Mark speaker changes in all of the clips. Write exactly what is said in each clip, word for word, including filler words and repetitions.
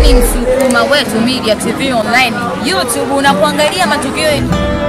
Speaker 1: ni msukuma Wetu Media T V online, YouTube unapoangalia matukio yetu.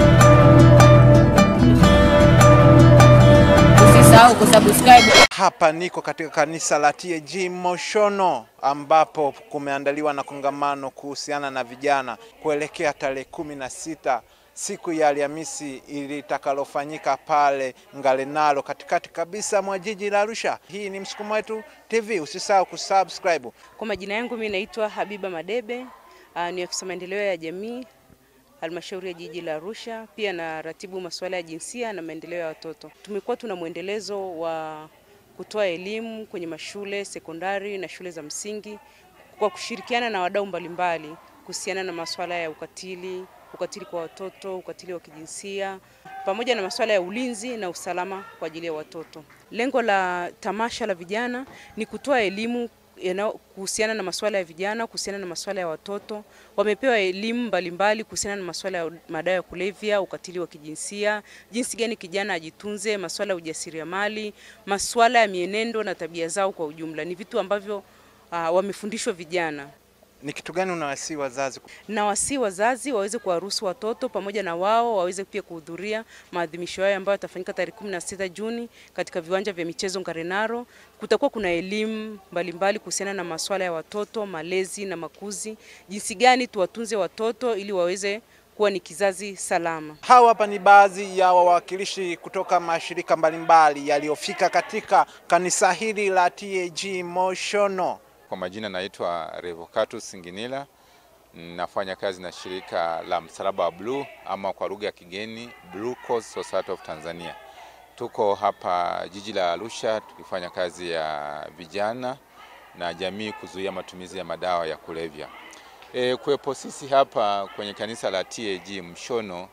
Speaker 1: Usisahau kusubscribe.
Speaker 2: Hapa niko katika kanisa la T A G Moshono ambapo kumeandaliwa na kongamano kuhusiana na vijana kuelekea tarehe kumi na sita siku ya Alhamisi ilitakalo pale Ngalenalo katikati kabisa mwa jiji la Arusha. Hii ni Msukuma Wetu T V, usisahau kusubscribe.
Speaker 3: Kwa majina yangu mimi naitwa Habiba Madebe, uh, ni afisa maendeleo ya jamii halmashauri ya jiji la Arusha, pia na ratibu masuala ya jinsia na maendeleo ya watoto. Tumekuwa tuna muendelezo wa kutoa elimu kwenye mashule sekondari na shule za msingi kwa kushirikiana na wadau mbalimbali kuhusiana na masuala ya ukatili, ukatili kwa watoto, ukatili wa kijinsia, pamoja na masuala ya ulinzi na usalama kwa ajili ya watoto. Lengo la tamasha la vijana ni kutoa elimu kuhusiana na masuala ya vijana, kuhusiana na masuala ya watoto. Wamepewa elimu mbalimbali kuhusiana na masuala ya madawa ya kulevya, ukatili wa kijinsia, jinsi gani kijana ajitunze, masuala ya ujasiriamali, masuala ya mienendo na tabia zao kwa ujumla. Ni vitu ambavyo uh, wamefundishwa vijana.
Speaker 2: Ni kitu gani unawasihi wazazi?
Speaker 3: Na wasihi wazazi waweze kuwaruhusu watoto pamoja na wao waweze pia kuhudhuria maadhimisho hayo ambayo yatafanyika tarehe kumi na sita Juni katika viwanja vya michezo Ngarenaro. Kutakuwa kuna elimu mbalimbali kuhusiana na masuala ya watoto, malezi na makuzi, jinsi gani tuwatunze watoto ili waweze kuwa ni kizazi salama.
Speaker 2: Hawa hapa ni baadhi ya wawakilishi kutoka mashirika mbalimbali yaliyofika katika kanisa hili la T A G Moshono.
Speaker 4: Kwa majina naitwa Revocatus Singinila, nafanya kazi na shirika la Msalaba wa Blue ama kwa lugha ya kigeni Blue Cross Society of Tanzania. Tuko hapa jiji la Arusha tukifanya kazi ya vijana na jamii kuzuia matumizi ya madawa ya kulevya. E, kuwepo sisi hapa kwenye kanisa la T A G Mshono,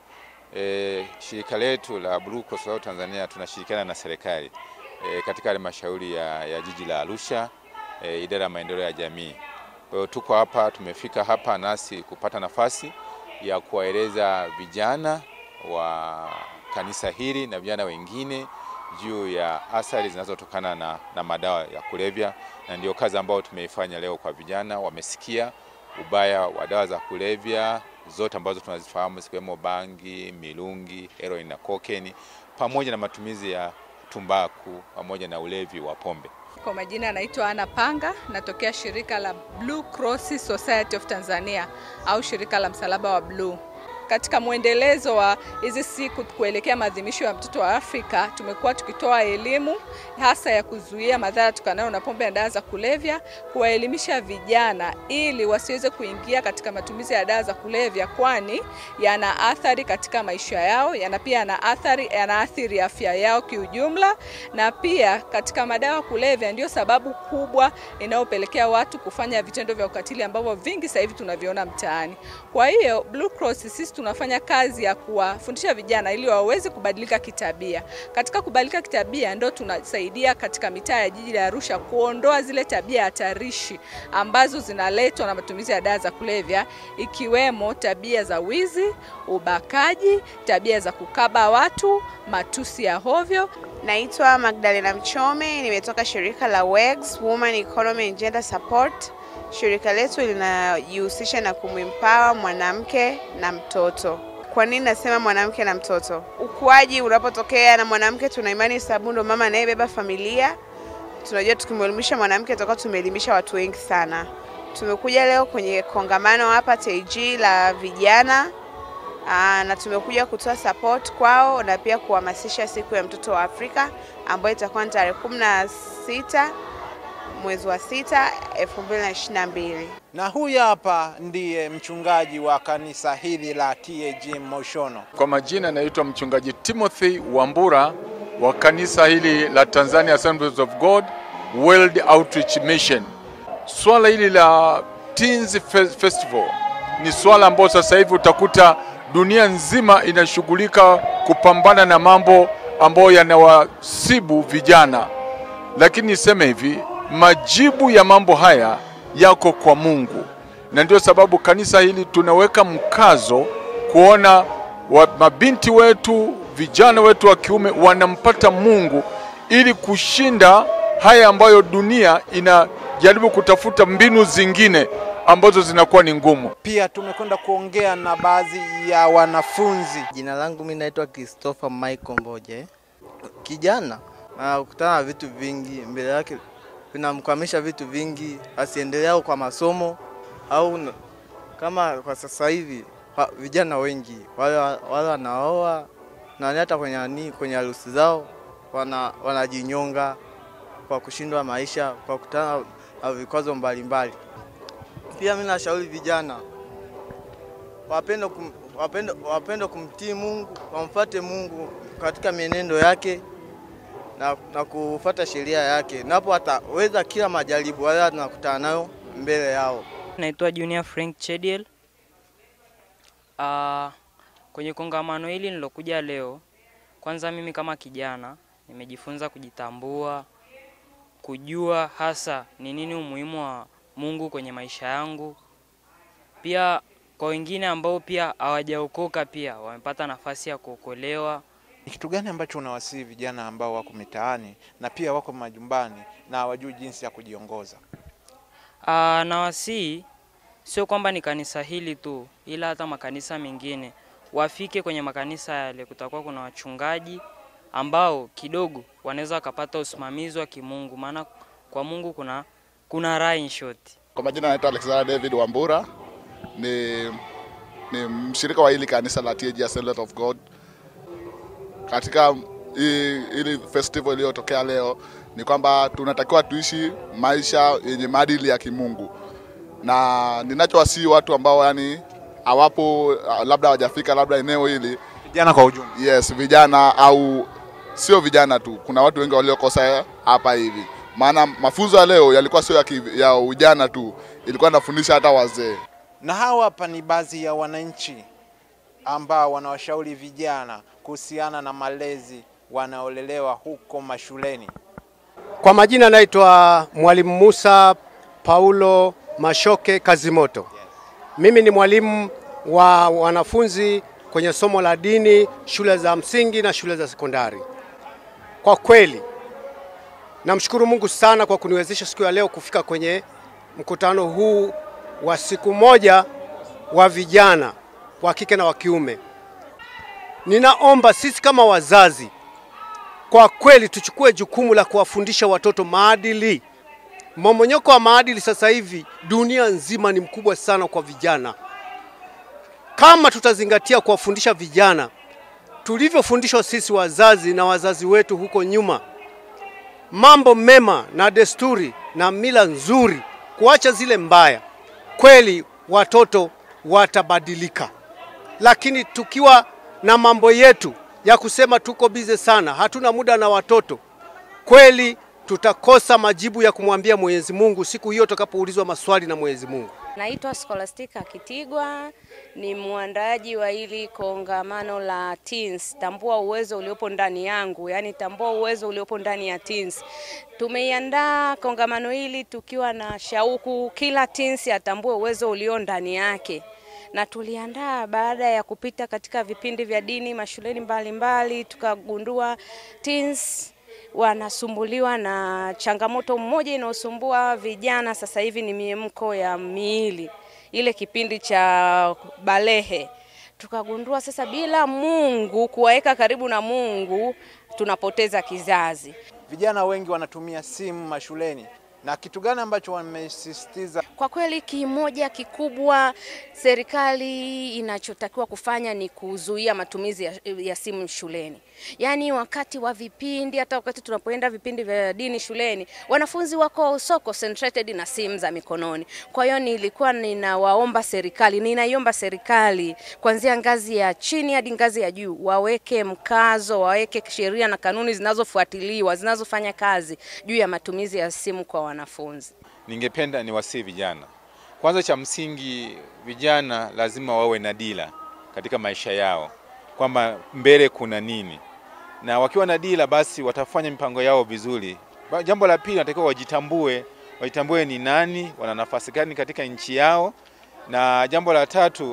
Speaker 4: e, shirika letu la Blue Cross Society of Tanzania tunashirikiana na serikali e, katika halmashauri ya, ya jiji la Arusha. E, idara ya maendeleo ya jamii. Kwa hiyo tuko hapa, tumefika hapa nasi kupata nafasi ya kuwaeleza vijana wa kanisa hili na vijana wengine juu ya athari zinazotokana na, na madawa ya kulevya, na ndio kazi ambayo tumeifanya leo kwa vijana. Wamesikia ubaya wa dawa za kulevya zote ambazo tunazifahamu, zikiwemo bangi, milungi, heroin na cocaine, pamoja na matumizi ya tumbaku pamoja na ulevi wa pombe.
Speaker 5: Kwa majina naitwa Ana Panga, natokea shirika la Blue Cross Society of Tanzania au shirika la Msalaba wa Blue. Katika muendelezo wa hizi siku kuelekea maadhimisho ya mtoto wa Afrika, tumekuwa tukitoa elimu hasa ya kuzuia madhara tukanayo na pombe na dawa za kulevya, kuwaelimisha vijana ili wasiweze kuingia katika matumizi ya dawa za kulevya, kwani yana athari katika maisha yao, yana pia yana athari yanaathiri afya yao kiujumla, na pia katika madawa kulevya ndio sababu kubwa inayopelekea watu kufanya vitendo vya ukatili ambavyo vingi sasa hivi tunaviona mtaani. Kwa hiyo Blue Cross sisi tunafanya kazi ya kuwafundisha vijana ili waweze kubadilika kitabia. Katika kubadilika kitabia ndio tunasaidia katika mitaa ya jiji la Arusha kuondoa zile tabia hatarishi ambazo zinaletwa na matumizi ya dawa za kulevya, ikiwemo tabia za wizi, ubakaji, tabia za kukaba watu, matusi ya hovyo.
Speaker 6: Naitwa Magdalena Mchome, nimetoka shirika la W E G S, Women Economy and Gender Support. Shirika letu linajihusisha na kumempower mwanamke na mtoto. Kwa nini nasema mwanamke na mtoto? Ukuaji unapotokea na mwanamke, tuna imani sababu ndo mama anayebeba familia. Tunajua tukimwelimisha mwanamke tutakuwa tumeelimisha watu wengi sana. Tumekuja leo kwenye kongamano hapa T A G la vijana. Aa, na tumekuja kutoa support kwao na pia kuhamasisha siku ya mtoto wa Afrika ambayo itakuwa tarehe kumi na sita mwezi wa sita elfu mbili na ishirini na mbili.
Speaker 2: Na huyu hapa ndiye mchungaji wa kanisa hili la T A G Moshono.
Speaker 7: Kwa majina naitwa mchungaji Timothy Wambura wa kanisa hili la Tanzania Assemblies of God World Outreach Mission. Swala hili la Teens Festival ni swala ambalo sasa hivi utakuta dunia nzima inashughulika kupambana na mambo ambayo yanawasibu vijana. Lakini niseme hivi, majibu ya mambo haya yako kwa Mungu. Na ndio sababu kanisa hili tunaweka mkazo kuona wa mabinti wetu, vijana wetu wa kiume wanampata Mungu ili kushinda haya ambayo dunia inajaribu kutafuta mbinu zingine ambazo zinakuwa ni ngumu.
Speaker 2: Pia tumekwenda kuongea na baadhi ya wanafunzi.
Speaker 8: Jina langu mimi naitwa Christopher Michael Mboje. Kijana anakutana na vitu vingi mbele yake, vinamkwamisha vitu vingi, asiendelee kwa masomo au kama kwa sasa hivi vijana wengi wale wale wanaoa na hata kwenye nani kwenye harusi zao wana wanajinyonga kwa kushindwa maisha, kwa kutana na vikwazo mbalimbali. Pia mimi nashauri vijana wapende kum, wapende wapende kumtii Mungu, wamfuate Mungu katika mienendo yake na, na kufuata sheria yake. Napo ataweza kila majaribu wale wanakutana nayo mbele yao.
Speaker 9: Naitwa Junior Frank Chediel. Uh, kwenye kongamano hili nilokuja leo, kwanza mimi kama kijana nimejifunza kujitambua, kujua hasa ni nini umuhimu wa Mungu kwenye maisha yangu. Pia kwa wengine ambao pia hawajaokoka pia wamepata nafasi ya kuokolewa.
Speaker 2: Ni kitu gani ambacho unawasihi vijana ambao wako mitaani na pia wako majumbani na hawajui jinsi ya kujiongoza?
Speaker 9: Ah, nawasihi sio kwamba ni kanisa hili tu, ila hata makanisa mengine wafike kwenye makanisa yale. Kutakuwa kuna wachungaji ambao kidogo wanaweza kupata usimamizi wa kimungu, maana kwa Mungu kuna kuna raha in short.
Speaker 10: Kwa majina naitwa Alexander David Wambura, ni ni mshirika wa hili kanisa la T G Assembly of God. Katika hili festival iliyotokea leo ni kwamba tunatakiwa tuishi maisha yenye maadili ya kimungu. Na ninachowasihi watu ambao yani hawapo, labda hawajafika labda eneo hili,
Speaker 2: vijana kwa ujumla.
Speaker 10: Yes, vijana au sio vijana tu. Kuna watu wengi waliokosa hapa hivi. Maana mafunzo ya leo yalikuwa sio ya, ya ujana tu, ilikuwa inafundisha hata wazee.
Speaker 2: Na hawa hapa ni baadhi ya wananchi ambao wanawashauri vijana kuhusiana na malezi wanaolelewa huko mashuleni.
Speaker 11: Kwa majina naitwa Mwalimu Musa Paulo Mashoke Kazimoto. Mimi ni mwalimu wa wanafunzi kwenye somo la dini, shule za msingi na shule za sekondari. Kwa kweli namshukuru Mungu sana kwa kuniwezesha siku ya leo kufika kwenye mkutano huu wa siku moja wa vijana wa kike na wa kiume. Ninaomba sisi kama wazazi kwa kweli tuchukue jukumu la kuwafundisha watoto maadili. Mmomonyoko wa maadili sasa hivi dunia nzima ni mkubwa sana kwa vijana. Kama tutazingatia kuwafundisha vijana tulivyofundishwa sisi wazazi na wazazi wetu huko nyuma, mambo mema na desturi na mila nzuri, kuacha zile mbaya, kweli watoto watabadilika. Lakini tukiwa na mambo yetu ya kusema tuko bize sana, hatuna muda na watoto, kweli tutakosa majibu ya kumwambia Mwenyezi Mungu siku hiyo tutakapoulizwa maswali na Mwenyezi Mungu.
Speaker 12: Naitwa Scholastica Kitigwa, ni muandaaji wa hili kongamano la teens, tambua uwezo uliopo ndani yangu, yani tambua uwezo uliopo ndani ya teens. Tumeiandaa kongamano hili tukiwa na shauku kila teens atambue uwezo ulio ndani yake. Na tuliandaa baada ya kupita katika vipindi vya dini mashuleni mbalimbali, tukagundua teens wanasumbuliwa na changamoto mmoja inayosumbua vijana sasa hivi ni miemko ya miili, ile kipindi cha balehe. Tukagundua sasa bila Mungu, kuwaeka karibu na Mungu, tunapoteza kizazi.
Speaker 2: Vijana wengi wanatumia simu mashuleni. Na kitu gani ambacho wamesisitiza?
Speaker 12: Kwa kweli kimoja kikubwa serikali inachotakiwa kufanya ni kuzuia matumizi ya, ya simu shuleni. Yaani wakati wa vipindi, hata wakati tunapoenda vipindi vya dini shuleni, wanafunzi wako so concentrated na simu za mikononi. Kwa hiyo nilikuwa ninawaomba serikali, ninaiomba serikali kuanzia ngazi ya chini hadi ngazi ya juu waweke mkazo, waweke sheria na kanuni zinazofuatiliwa, zinazofanya kazi juu ya matumizi ya simu kwa wanafunzi.
Speaker 4: Ningependa niwasihi vijana. Kwanza cha msingi, vijana lazima wawe na dira katika maisha yao, kwamba mbele kuna nini. Na wakiwa na dira basi watafanya mipango yao vizuri. Jambo la pili, natakiwa wajitambue, wajitambue ni nani, wana nafasi gani katika nchi yao. Na jambo la tatu,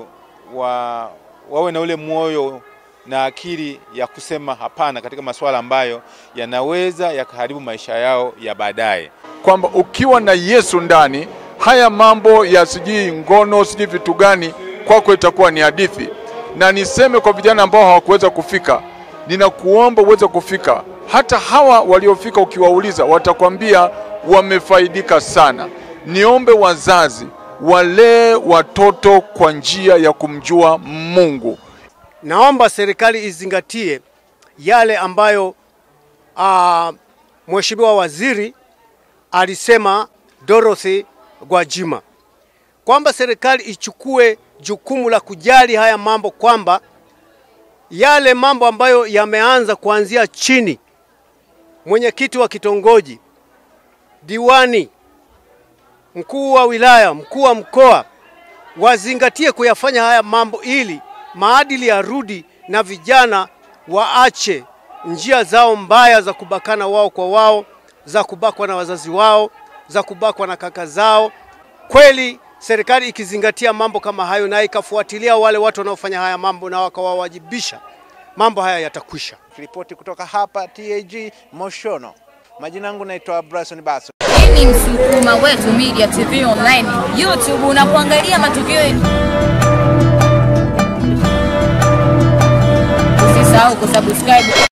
Speaker 4: wa, wawe na ule moyo na akili ya kusema hapana katika masuala ambayo yanaweza yakaharibu maisha yao ya baadaye.
Speaker 7: Kwamba ukiwa na Yesu ndani haya mambo ya sijui ngono sijui vitu gani kwako itakuwa ni hadithi. Na niseme kwa vijana ambao hawakuweza kufika, ninakuomba uweze kufika. Hata hawa waliofika ukiwauliza watakwambia wamefaidika sana. Niombe wazazi walee watoto kwa njia ya kumjua Mungu.
Speaker 11: Naomba serikali izingatie yale ambayo uh, Mheshimiwa Waziri alisema, Dorothy Gwajima, kwamba serikali ichukue jukumu la kujali haya mambo, kwamba yale mambo ambayo yameanza kuanzia chini, mwenyekiti wa kitongoji, diwani, mkuu wa wilaya, mkuu wa mkoa, wazingatie kuyafanya haya mambo ili maadili yarudi na vijana waache njia zao mbaya za kubakana wao kwa wao, za kubakwa na wazazi wao, za kubakwa na kaka zao. Kweli serikali ikizingatia mambo kama hayo na ikafuatilia wale watu wanaofanya haya mambo na wakawawajibisha, mambo haya yatakwisha.
Speaker 2: Ripoti kutoka hapa T A G Moshono. Majina yangu naitwa Bryson Basso.
Speaker 1: Hii ni msukuma Wetu Media T V online, YouTube unapoangalia matukio yetu. Usisahau kusubscribe.